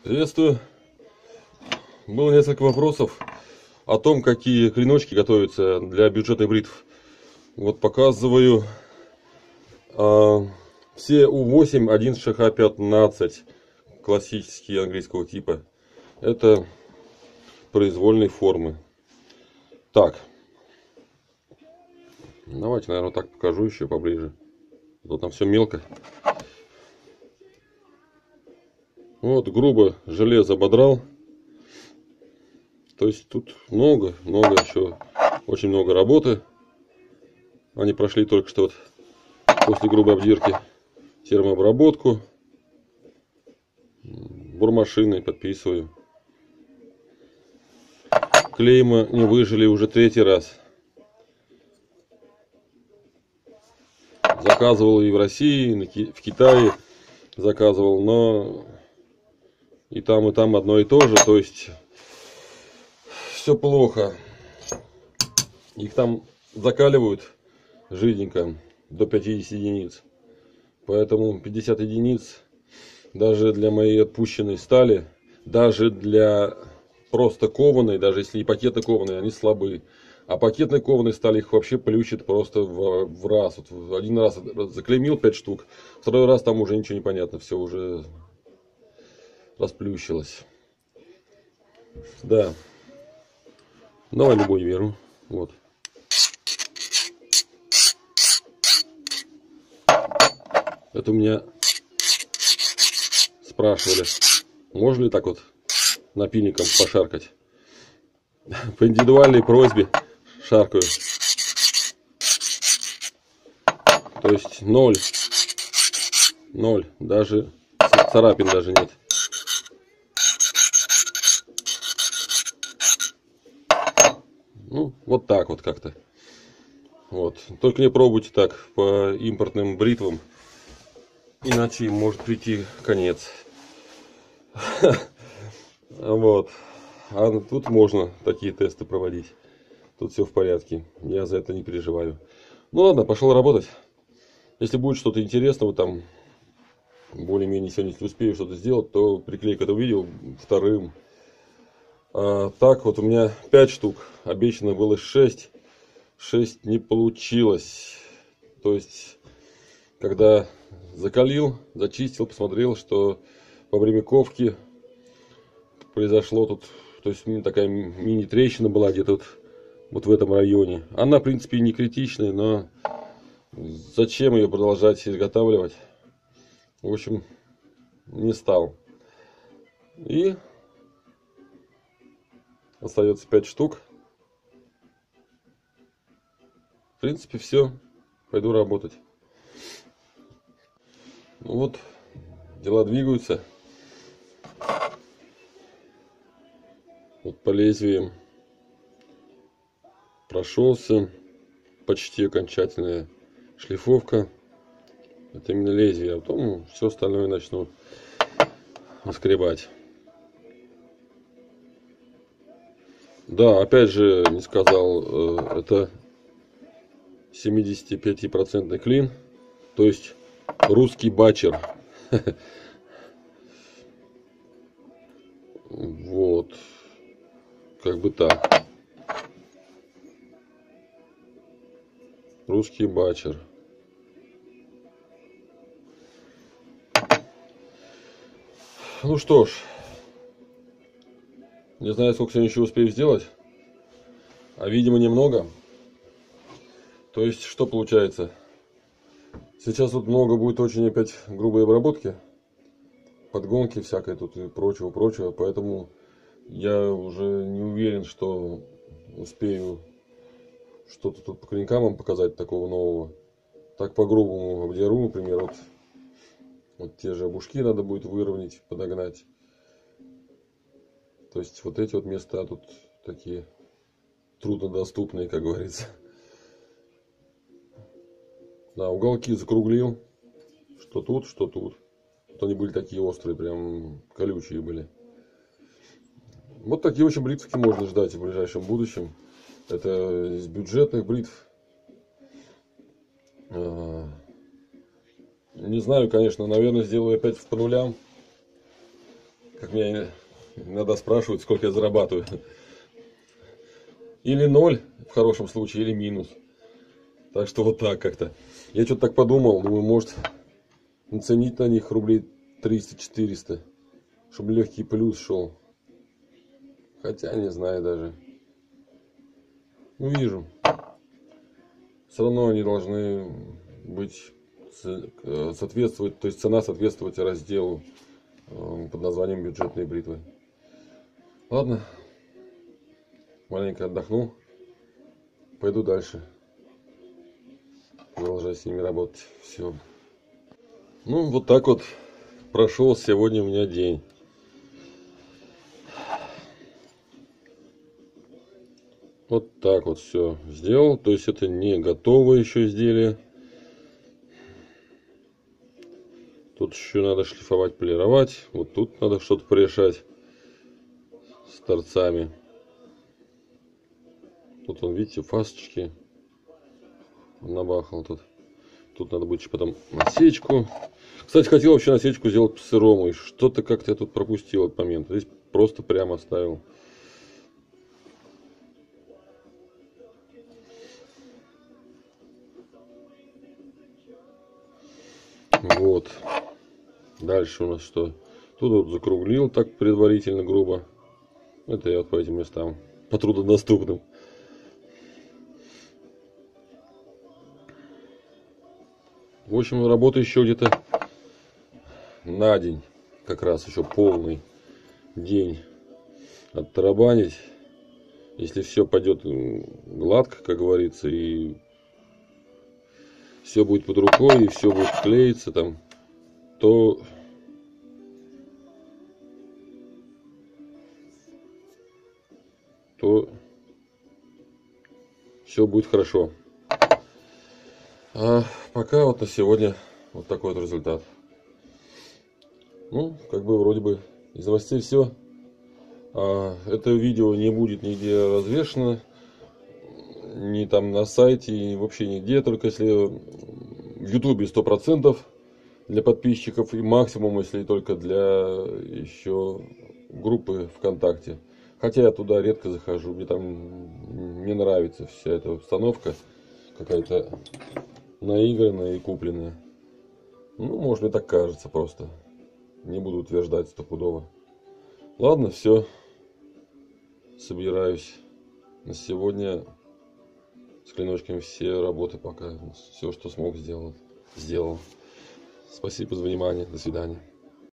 Приветствую. Было несколько вопросов о том, какие клиночки готовятся для бюджетных бритв. Вот показываю все U8 1 ШХ-15 классические английского типа. Это произвольной формы. Так, давайте, наверное, так покажу еще поближе. Тут там все мелко. Вот грубо железо ободрал. То есть тут много еще, очень много работы. Они прошли только что вот после грубой обдирки термообработку. Бормашиной подписываю. Клейма не выжили уже третий раз. Заказывал и в России, и в Китае заказывал, но и там одно и то же. То есть все плохо. Их там закаливают жиденько до 50 единиц. Поэтому 50 единиц даже для моей отпущенной стали, даже для просто кованой, даже если и пакеты кованые, они слабы. А пакетной кованой стали их вообще плющит просто в раз. Вот один раз заклеймил 5 штук, второй раз там уже ничего не понятно, все уже расплющилось. Да. Давай любой веру. Вот. Это у меня спрашивали, можно ли так вот напильником пошаркать. По индивидуальной просьбе шаркаю. То есть ноль, даже царапин даже нет. Ну, вот так вот как-то. Вот. Только не пробуйте так по импортным бритвам, иначе им может прийти конец. Вот. А тут можно такие тесты проводить. Тут все в порядке. Я за это не переживаю. Ну ладно, пошел работать. Если будет что-то интересного, там более-менее сегодня, если успею что-то сделать, то приклейку этого видео вторым. Так, вот у меня 5 штук. Обещано было 6. 6 не получилось. То есть, когда закалил, зачистил, посмотрел, что во время ковки произошло тут, то есть такая мини-трещина была где-то вот в этом районе. Она, в принципе, не критичная, но зачем ее продолжать изготавливать? В общем, не стал. И остается 5 штук. В принципе, все. Пойду работать. Ну вот, дела двигаются. Вот по лезвиям прошелся. Почти окончательная шлифовка. Это именно лезвие. А потом все остальное начну наскребать. Да, опять же, не сказал, это 75% клин. То есть русский батчер. Вот. Как бы так. Русский батчер. Ну что ж. Не знаю, сколько сегодня еще успею сделать. А видимо немного. То есть, что получается? Сейчас тут много будет очень опять грубой обработки. Подгонки всякой тут и прочего. Поэтому я уже не уверен, что успею что-то тут по клинкам вам показать такого нового. Так по-грубому обдеру, например, вот те же обушки надо будет выровнять, подогнать. То есть вот эти вот места тут такие труднодоступные, как говорится. Да, уголки закруглил. Что тут, что тут. Вот они были такие острые, прям колючие были. Вот такие очень бритвки можно ждать в ближайшем будущем. Это из бюджетных бритв. Не знаю, конечно, наверное, сделаю опять по нулям. Как меня иногда спрашивают, сколько я зарабатываю. Или 0 в хорошем случае, или минус. Так что вот так как-то. Я что-то так подумал, думаю, может наценить на них рублей 300-400, чтобы легкий плюс шел. Хотя не знаю даже. Увижу. Все равно они должны быть соответствовать, то есть цена соответствовать разделу под названием бюджетные бритвы. Ладно, маленько отдохну, пойду дальше, продолжаю с ними работать. Все. Ну вот так вот прошел сегодня у меня день. Вот так вот все сделал, то есть это не готовое еще изделие. Тут еще надо шлифовать, полировать. Вот тут надо что-то порешать с торцами. Тут вон, видите, фасочки набахал тут. Тут надо будет потом насечку. Кстати, хотел вообще насечку сделать по-сырому. И что-то как-то я тут пропустил этот момент. Здесь просто прямо оставил. Вот. Дальше у нас что? Тут вот закруглил так предварительно грубо. Это я вот по этим местам. По труднодоступным. В общем, работа еще где-то на день. Как раз еще полный день оттарабанить. Если все пойдет гладко, как говорится, и все будет под рукой, и все будет клеиться там, то все будет хорошо. А пока вот на сегодня вот такой вот результат. Ну, как бы вроде бы из новостей все. Это видео не будет нигде развешено. Ни там на сайте, и вообще нигде. Только если в Ютубе 100% для подписчиков. И максимум, если только для еще группы ВКонтакте. Хотя я туда редко захожу. Мне там не нравится вся эта обстановка. Какая-то наигранная и купленная. Ну, может, мне так кажется просто. Не буду утверждать стопудово. Ладно, все. Собираюсь. На сегодня с клиночками все работы пока. Все, что смог, сделал. Спасибо за внимание. До свидания.